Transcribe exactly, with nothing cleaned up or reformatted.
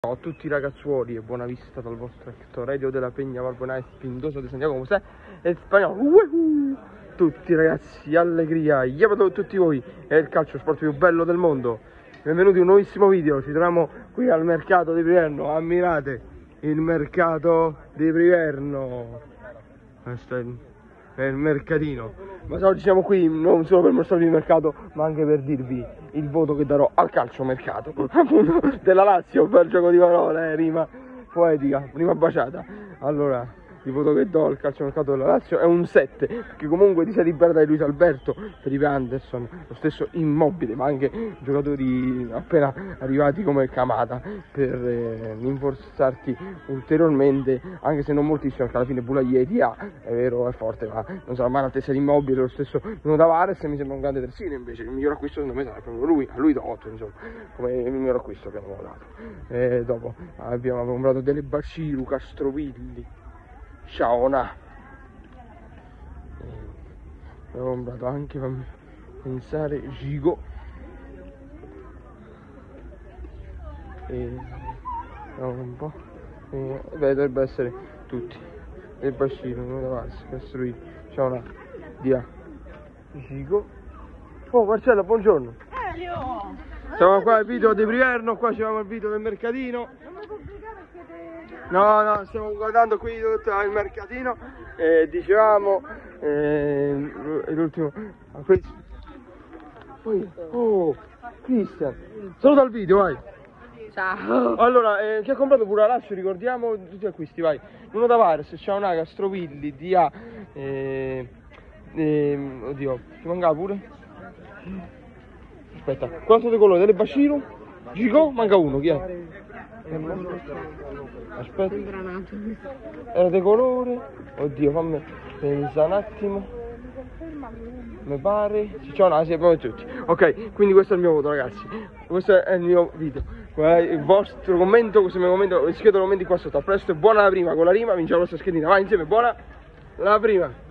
Ciao a tutti i ragazzuoli e buona vista dal vostro Hector Radio della Peña Barbonai Spindoso di Santiago José e spagnolo. Uhuh! Tutti ragazzi, allegria, yabado tutti voi, è il calcio sport più bello del mondo. Benvenuti in un nuovissimo video, ci troviamo qui al mercato di Priverno, ammirate il mercato di Priverno. Questo è il, è il mercatino. Ma oggi siamo qui non solo per mostrarvi il mercato, ma anche per dirvi il voto che darò al calcio mercato appunto della Lazio, per gioco di parole, eh, rima poetica, prima baciata. Allora, il voto che do al calcio mercato della Lazio è un sette, perché comunque ti sei liberata di Luis Alberto, Felipe Anderson, lo stesso Immobile, ma anche giocatori appena arrivati come Kamada per eh, rinforzarti ulteriormente, anche se non moltissimo, perché alla fine Boulaye Dia è vero, è forte, ma non sarà mai all'altezza di Immobile. Lo stesso Nuno Tavares mi sembra un grande terzino, invece il miglior acquisto secondo me sarà proprio lui, a lui do otto, insomma, come il miglior acquisto che abbiamo dato. E dopo abbiamo comprato delle Bashiru, Castrovilli, Ciaona, ho comprato anche, fammi pensare, Gigo e un po' e, beh, dovrebbe essere tutti del bacino, non da costruire. Ciaona, Dia, Gigo. Oh Marcello, buongiorno. Elio! Siamo qua al video di Priverno, qua ci siamo al video del mercatino. Non mi pubblicare perché te... No, no, stiamo guardando qui tutto il mercatino e dicevamo eh, l'ultimo. Poi, oh, Cristian, saluta il video, vai. Ciao! Allora, eh, chi ha comprato pure la Lazio, ricordiamo tutti gli acquisti, vai. Nuno Tavares, Ciaona, Castrovilli, Dia, eh, eh, oddio, ti mancava pure? Aspetta, quanto di colore? Delle Bashiru? Gigo? Manca uno, chi è? Aspetta, era di colore, oddio, fammi pensare un attimo, mi pare, c'è una, sì, abbiamo tutti. Ok, quindi questo è il mio voto ragazzi, questo è il mio video, il vostro commento, questo è il mio commento, iscrivetevi ai commenti qua sotto. A presto, buona la prima, con la rima vince la vostra schedina, vai insieme, buona la prima.